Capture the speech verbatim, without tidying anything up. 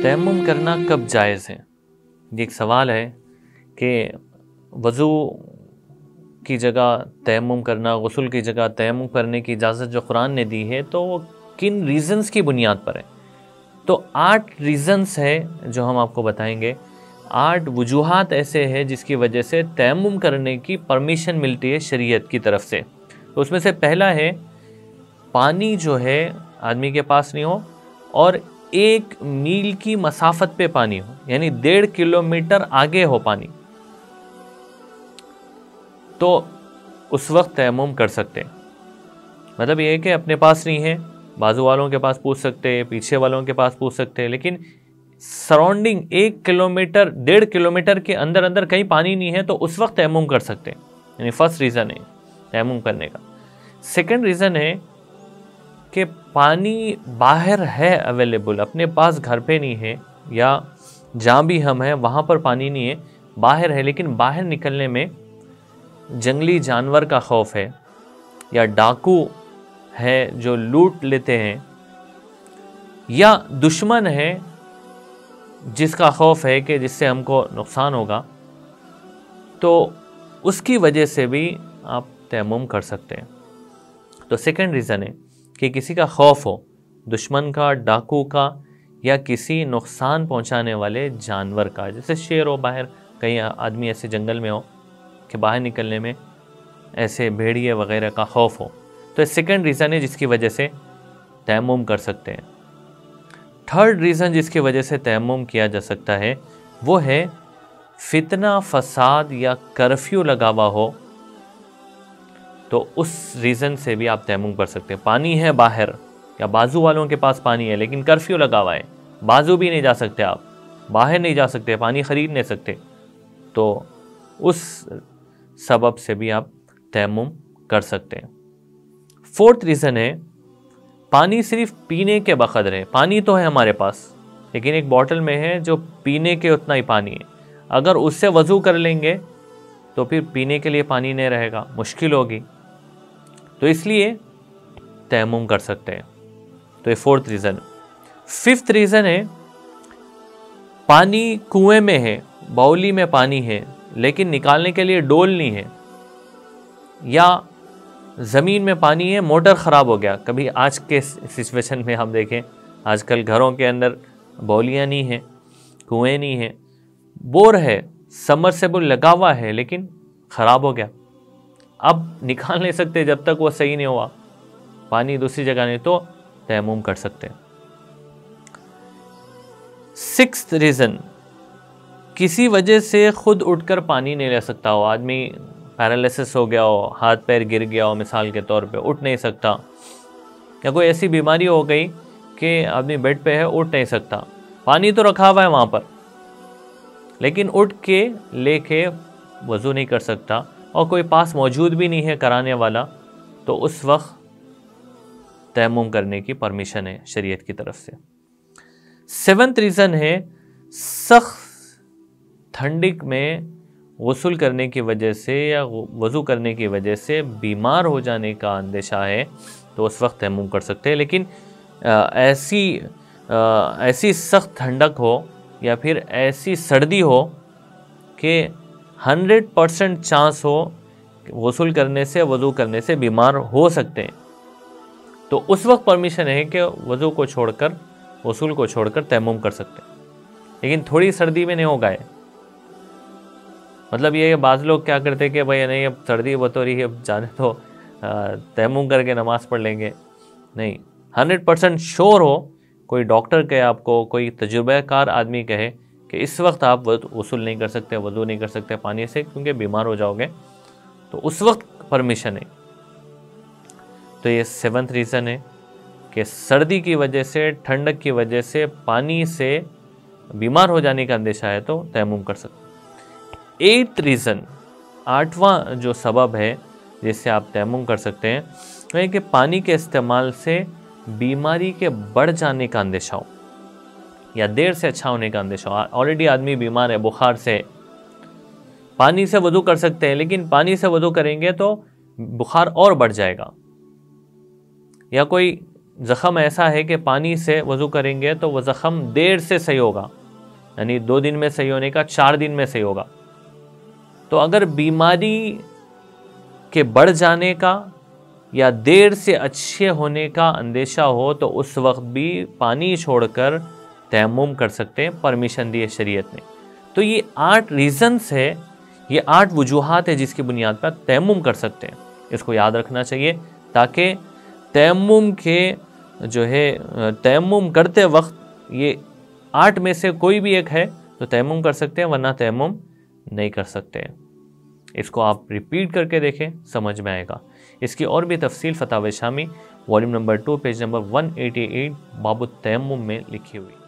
तयम्मुम करना कब जायज़ है? ये एक सवाल है कि वज़ू की जगह तयम्मुम करना, गुस्ल की जगह तयम्मुम करने की इजाज़त जो कुरान ने दी है तो वो किन रीज़न्स की बुनियाद पर है। तो आठ रीज़न्स है जो हम आपको बताएंगे। आठ वजूहात ऐसे हैं जिसकी वजह से तयम्मुम करने की परमिशन मिलती है शरीयत की तरफ से। तो उसमें से पहला है पानी जो है आदमी के पास नहीं हो और एक मील की मसाफत पे पानी हो, यानी डेढ़ किलोमीटर आगे हो पानी, तो उस वक्त तयम्मुम कर सकते हैं। मतलब ये है कि अपने पास नहीं है, बाजू वालों के पास पूछ सकते हैं, पीछे वालों के पास पूछ सकते हैं, लेकिन सराउंडिंग एक किलोमीटर डेढ़ किलोमीटर के अंदर अंदर कहीं पानी नहीं है तो उस वक्त तयम्मुम कर सकते हैं। यानी फर्स्ट रीज़न है तयम्मुम करने का। सेकंड रीज़न है कि पानी बाहर है अवेलेबल, अपने पास घर पे नहीं है या जहाँ भी हम हैं वहाँ पर पानी नहीं है, बाहर है, लेकिन बाहर निकलने में जंगली जानवर का खौफ है या डाकू है जो लूट लेते हैं या दुश्मन है जिसका खौफ है कि जिससे हमको नुकसान होगा, तो उसकी वजह से भी आप तयम्मुम कर सकते हैं। तो सेकंड रीज़न है कि किसी का खौफ हो, दुश्मन का, डाकू का या किसी नुकसान पहुंचाने वाले जानवर का, जैसे शेर हो, बाहर कहीं आदमी ऐसे जंगल में हो कि बाहर निकलने में ऐसे भेड़िए वगैरह का खौफ हो, तो सेकंड रीज़न है जिसकी वजह से तयम्मुम कर सकते हैं। थर्ड रीज़न जिसकी वजह से तयम्मुम किया जा सकता है वो है फितना फसाद या कर्फ्यू लगा हुआ हो, तो उस रीज़न से भी आप तयम्मुम कर सकते हैं। पानी है बाहर या बाजू वालों के पास पानी है लेकिन कर्फ्यू लगा हुआ है, बाजू भी नहीं जा सकते, आप बाहर नहीं जा सकते, पानी ख़रीद नहीं सकते, तो उस सबब से भी आप तयम्मुम कर सकते हैं। फोर्थ रीज़न है पानी सिर्फ पीने के बकदर है। पानी तो है हमारे पास लेकिन एक बॉटल में है जो पीने के उतना ही पानी है, अगर उससे वज़ू कर लेंगे तो फिर पीने के लिए पानी नहीं रहेगा, मुश्किल होगी, तो इसलिए तयम्मुम कर सकते हैं। तो ये फोर्थ रीज़न। फिफ्थ रीज़न है पानी कुएं में है, बाउली में पानी है लेकिन निकालने के लिए डोल नहीं है, या ज़मीन में पानी है, मोटर ख़राब हो गया। कभी आज के सिचुएशन में हम देखें, आजकल घरों के अंदर बाउलियाँ नहीं हैं, कुएं नहीं हैं, बोर है, सबमर्सिबल लगा हुआ है लेकिन ख़राब हो गया, अब निकाल नहीं सकते जब तक वो सही नहीं हुआ, पानी दूसरी जगह नहीं, तो तयम्मुम कर सकते हैं। सिक्स्थ रीज़न, किसी वजह से खुद उठकर पानी नहीं ले सकता हो, आदमी पैरालिसिस हो गया हो, हाथ पैर गिर गया हो, मिसाल के तौर पे उठ नहीं सकता, या कोई ऐसी बीमारी हो गई कि आदमी बेड पे है, उठ नहीं सकता, पानी तो रखा हुआ है वहाँ पर लेकिन उठ के लेके वज़ू नहीं कर सकता और कोई पास मौजूद भी नहीं है कराने वाला, तो उस वक्त तयम्मुम करने की परमिशन है शरीयत की तरफ से। सेवंथ रीज़न है सख्त ठंडिक में गुस्ल करने की वजह से या वज़ू करने की वजह से बीमार हो जाने का अंदेशा है, तो उस वक्त तयम्मुम कर सकते हैं। लेकिन आ, ऐसी आ, ऐसी सख्त ठंडक हो या फिर ऐसी सर्दी हो कि हंड्रेड परसेंट चांस हो गुस्ल करने से, वज़ू करने से बीमार हो सकते हैं, तो उस वक्त परमिशन है कि वज़ू को छोड़कर, गुस्ल को छोड़कर तयम्मुम कर सकते हैं। लेकिन थोड़ी सर्दी में नहीं होगा ये, मतलब ये बाज़ लोग क्या करते हैं कि भाई नहीं अब सर्दी बतो रही है, अब जाने तो तयम्मुम करके नमाज़ पढ़ लेंगे। नहीं, हंड्रेड परसेंट श्योर हो, कोई डॉक्टर कहे आपको, कोई तजुर्बाकार आदमी कहे कि इस वक्त आप गुस्ल नहीं कर सकते, वज़ू नहीं कर सकते पानी से क्योंकि बीमार हो जाओगे, तो उस वक्त परमिशन है। तो ये सेवंथ रीज़न है कि सर्दी की वजह से, ठंडक की वजह से, पानी से बीमार हो जाने का अंदेशा है तो तयम्मुम कर सकते। एट्थ रीज़न, आठवां जो सबब है जिससे आप तयम्मुम कर सकते हैं, वह है कि पानी के इस्तेमाल से बीमारी के बढ़ जाने का अंदेशा हो या देर से अच्छा होने का अंदेशा हो। ऑलरेडी आदमी बीमार है, बुखार से, पानी से वज़ू कर सकते हैं लेकिन पानी से वज़ू करेंगे तो बुखार और बढ़ जाएगा, या कोई ज़ख़म ऐसा है कि पानी से वज़ू करेंगे तो वह ज़ख़म देर से सही होगा, यानी दो दिन में सही होने का चार दिन में सही होगा। तो अगर बीमारी के बढ़ जाने का या देर से अच्छे होने का अंदेशा हो तो उस वक्त भी पानी छोड़कर तयम्मुम कर सकते हैं, परमिशन दी है शरीयत ने। तो ये आठ रीज़न्स है, ये आठ वजूहात है जिसकी बुनियाद पर तयम्मुम कर सकते हैं। इसको याद रखना चाहिए ताकि तयम्मुम के जो है तयम्मुम करते वक्त ये आठ में से कोई भी एक है तो तयम्मुम कर सकते हैं, वरना तयम्मुम नहीं कर सकते हैं। इसको आप रिपीट करके देखें, समझ में आएगा। इसकी और भी तफसील फतावा शामी volume number two page number एक सौ अट्ठासी बाबु तयम्मुम में लिखी हुई।